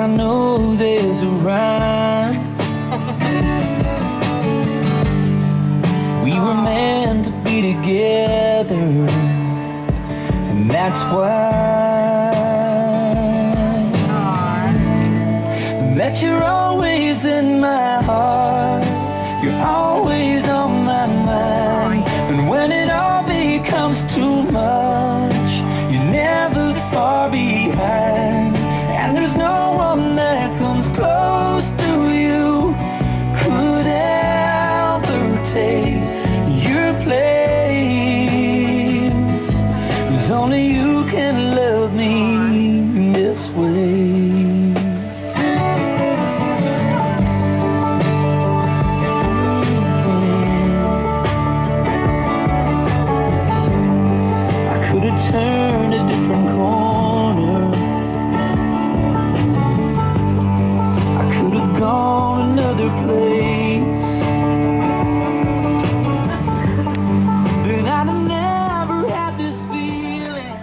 I know there's a rhyme. We were meant to be together, and that's why that you're always in my heart. You're always on my mind. And when it all becomes too much, you're never far behind. And there's no one that comes close to you, could ever take your place. 'Cause only you can love me this way. Turned a different corner, I could have gone another place, but I'd have never had this feeling.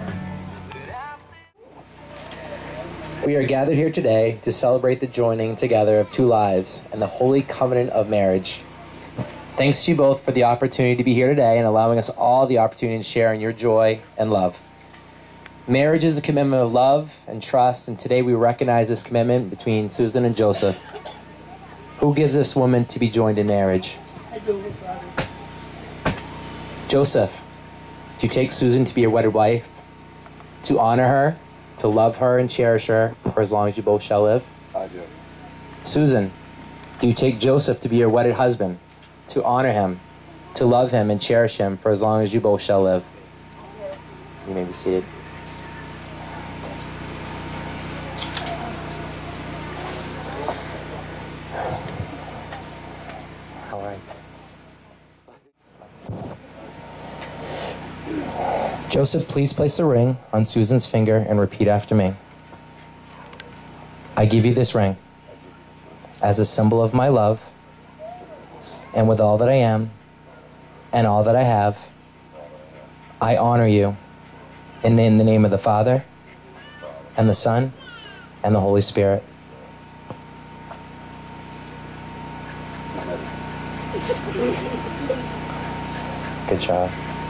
We are gathered here today to celebrate the joining together of two lives and the holy covenant of marriage. Thanks to you both for the opportunity to be here today and allowing us all the opportunity to share in your joy and love. Marriage is a commitment of love and trust, and today we recognize this commitment between Susan and Joseph. Who gives this woman to be joined in marriage? I do, brother. Joseph, do you take Susan to be your wedded wife, to honor her, to love her and cherish her for as long as you both shall live? I do. Susan, do you take Joseph to be your wedded husband, to honor him, to love him and cherish him for as long as you both shall live? You may be seated. All right. Joseph, please place the ring on Susan's finger and repeat after me. I give you this ring as a symbol of my love, and with all that I am and all that I have, I honor you in the name of the Father and the Son and the Holy Spirit. Good job.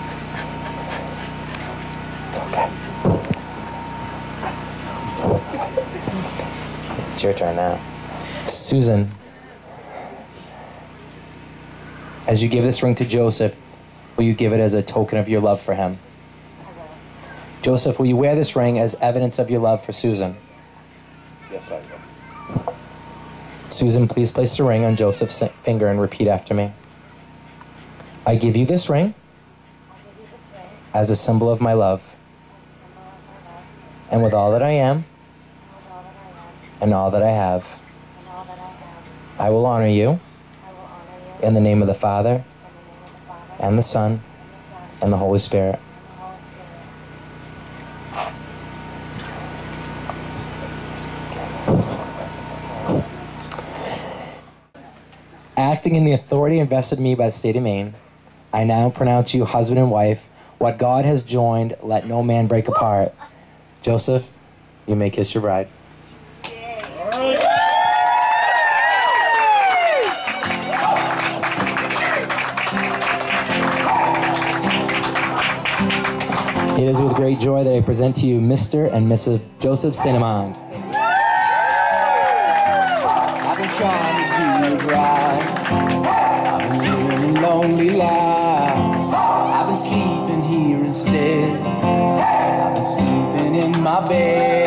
It's okay. It's your turn now. Susan, as you give this ring to Joseph, will you give it as a token of your love for him? Joseph, will you wear this ring as evidence of your love for Susan? Yes, I will. Susan, please place the ring on Joseph's finger and repeat after me. I give you this ring as a symbol of my love, and with all that I am and all that I have, I will honor you in the name of the Father and the Son and the Holy Spirit. Acting in the authority invested in me by the state of Maine, I now pronounce you husband and wife. What God has joined, let no man break apart. Joseph, you may kiss your bride. It is with great joy that I present to you Mr. and Mrs. Joseph Cinnamon. I've been trying to do it right. I've been living a lonely life. I've been sleeping here instead. I've been sleeping in my bed.